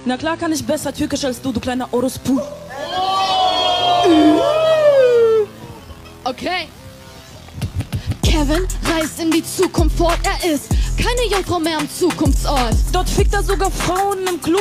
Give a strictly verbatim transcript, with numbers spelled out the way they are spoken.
Na klar kann ich besser Türkisch als du, du kleiner Orospu. Okay. Kevin reist in die Zukunft fort. Er ist keine Jungfrau mehr am Zukunftsort. Dort fickt er sogar Frauen im Club.